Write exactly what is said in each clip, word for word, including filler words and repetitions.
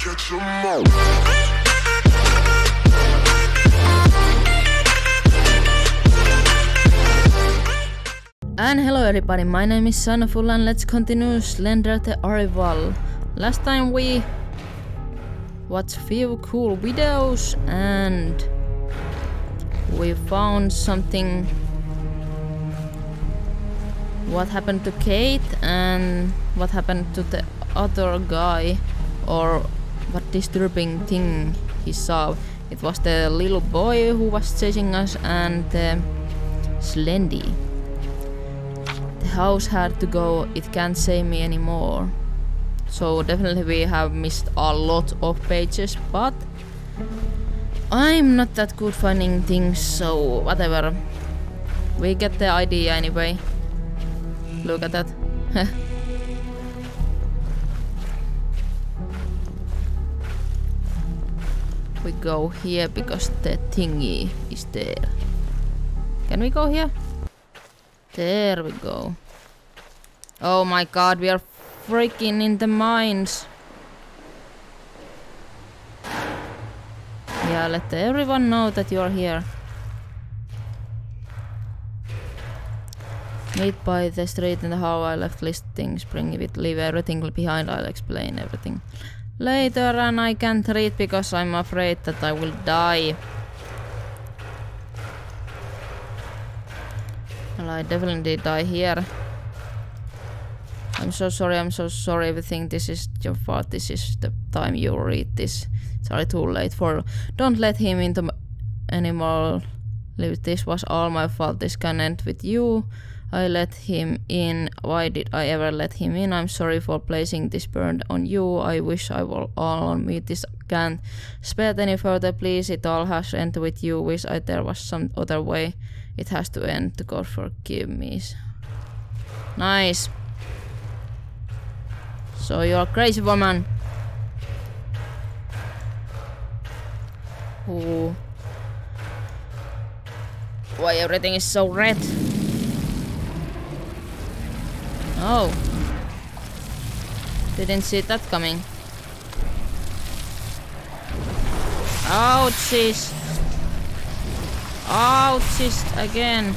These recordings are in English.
catch 'em all. And hello everybody, my name is Sonaful and let's continue Slender the Arrival. Last time we watched few cool videos and we found something. What happened to Kate and what happened to the other guy, or what disturbing thing he saw. It was the little boy who was chasing us and the Slendy. The house had to go, it can't save me anymore. So definitely we have missed a lot of pages, but I'm not that good finding things, so whatever. We get the idea anyway. Look at that. We go here because the thingy is there. Can we go here? There we go. Oh my god, we are freaking in the mines. Yeah, let everyone know that you are here. Meet by the street and how I left listings. Bring it, leave everything behind. I'll explain everything later, and I can't read because I'm afraid that I will die. Well, I definitely die here. I'm so sorry, I'm so sorry. We think this is your fault. This is the time you read this. Sorry, too late for. Don't let him into anymore. This was all my fault. This can end with you. I let him in. Why did I ever let him in? I'm sorry for placing this burden on you. I wish I were all on me. This can't spread any further. Please, it all has to end with you. Wish I there was some other way. It has to end. God forgive me. Nice. So you're a crazy woman. Ooh. Why everything is so red? Oh. Didn't see that coming. Ouchies. Ouchies again.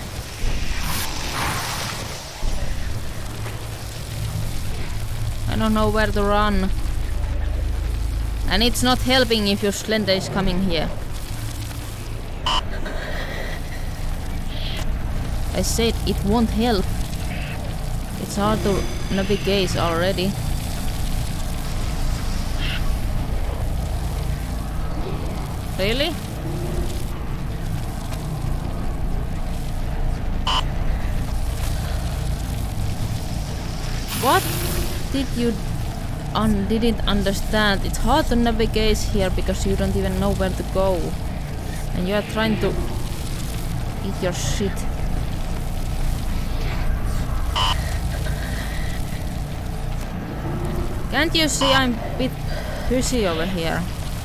I don't know where to run. And it's not helping if your Slender is coming here. I said it won't help. It's hard to navigate already. Really? What did you un didn't understand? It's hard to navigate here because you don't even know where to go. And you are trying to eat your shit. Can't you see I'm a bit pushy over here?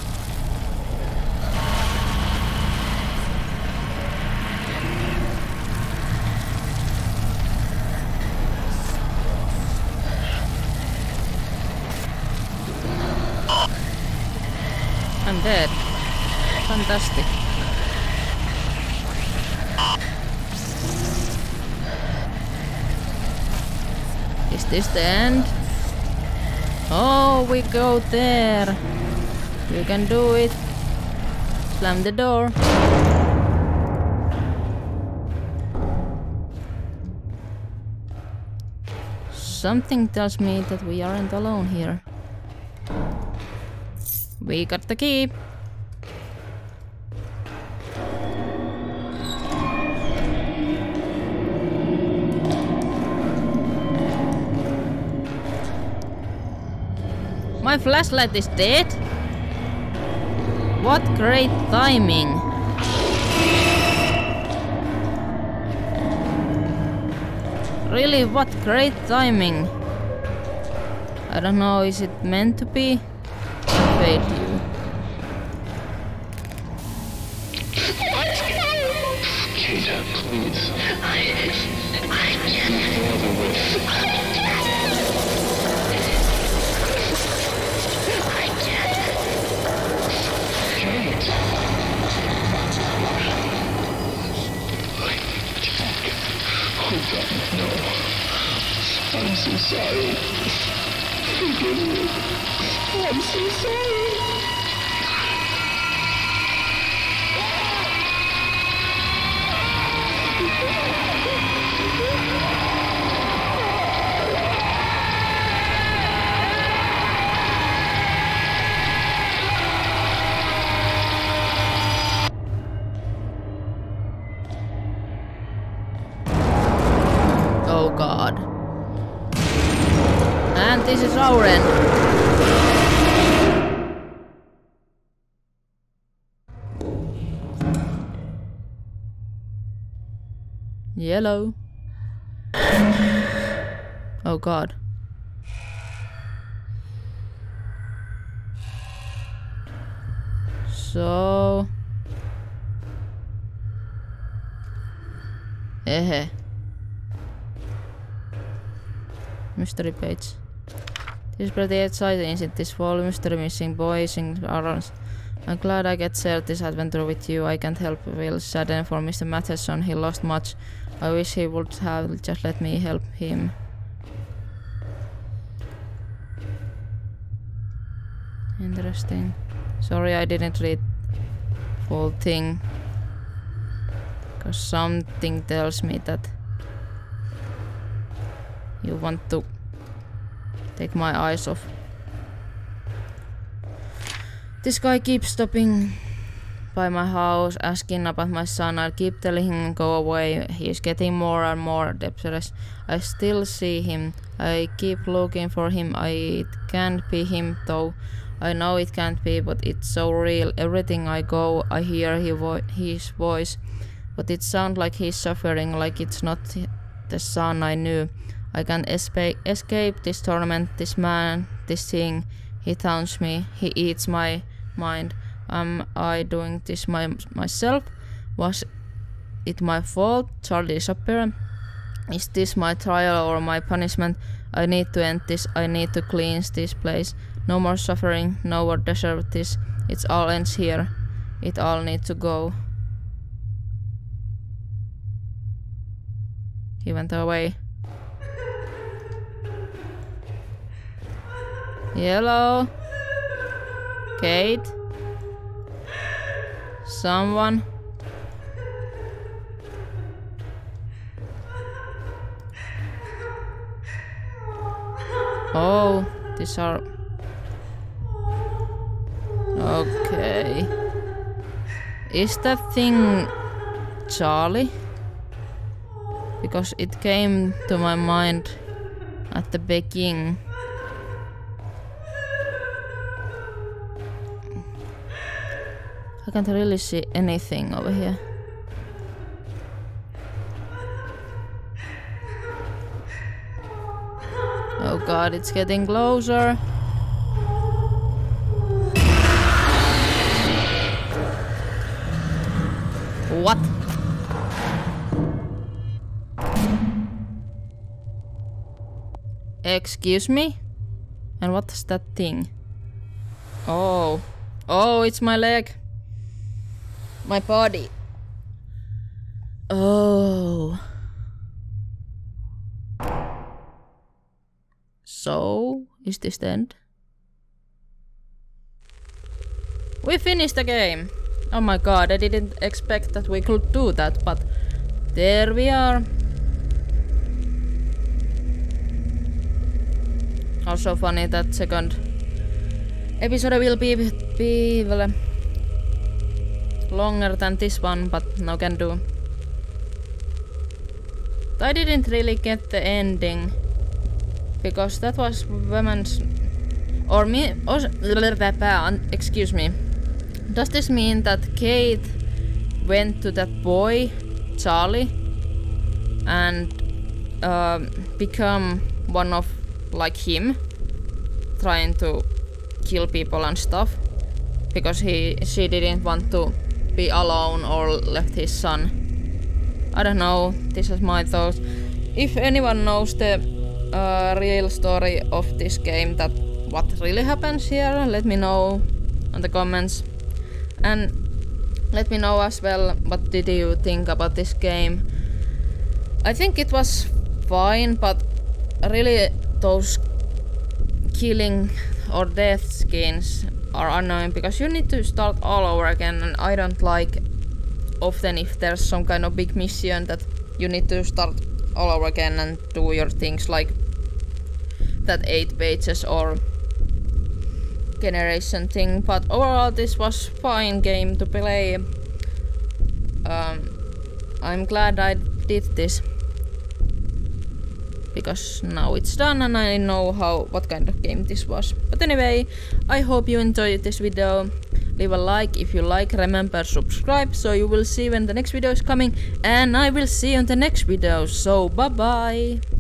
I'm dead. Fantastic. Is this the end? Oh, we go there. You can do it. Slam the door. Something tells me that we aren't alone here. We got the key. My flashlight is dead? What great timing! Really, what great timing! I don't know, is it meant to be? I failed you. Kita, please. I, I can't. I can't. forgive me. I'm so sorry. Oh god. And this is our end. Yellow. Oh god. So... Ehe. Mystery page. This is pretty exciting, isn't this fall? Mystery missing boys in arms. I'm glad I get shared this adventure with you. I can't help feel saddened for Mister Matheson. He lost much. I wish he would have just let me help him. Interesting. Sorry I didn't read full thing. Cause something tells me that you want to take my eyes off. This guy keeps stopping by my house, asking about my son. I keep telling him go away. He's getting more and more depressed. I still see him. I keep looking for him. I, it can't be him though. I know it can't be, but it's so real. Everything I go, I hear his, vo his voice. But it sounds like he's suffering, like it's not the son I knew. I can't escape, escape this torment, this man, this thing. He taunts me, he eats my mind. Am I doing this my, myself? Was it my fault? Charlie disappeared? Is this my trial or my punishment? I need to end this, I need to cleanse this place. No more suffering, no more deserve this. It all ends here. It all needs to go. He went away. Hello? Kate? Someone? Oh, these are... Okay. Is that thing Charlie? Because it came to my mind at the beginning. I can't really see anything over here. Oh god, it's getting closer. What? Excuse me? And what's that thing? Oh. Oh, it's my leg. My body. Oh. So, is this the end? We finished the game. Oh my god, I didn't expect that we could do that, but there we are. Also funny that second episode will be, be well, longer than this one, but no can do. I didn't really get the ending because that was women's or me. Or, excuse me. Does this mean that Kate went to that boy, Charlie, and uh, become one of like him, trying to kill people and stuff, because he she didn't want to be alone or left his son. I don't know. This is my thoughts. If anyone knows the uh, real story of this game, that what really happens here, let me know in the comments. And let me know as well what did you think about this game. I think it was fine, but really those killing or death skins are annoying because you need to start all over again, and I don't like often if there's some kind of big mission that you need to start all over again and do your things like that eight pages or generation thing. But overall this was fine game to play. Um, I'm glad I did this because now it's done and I know how what kind of game this was. But anyway, I hope you enjoyed this video. Leave a like if you like, remember subscribe so you will see when the next video is coming, and I will see you in the next video, so bye bye!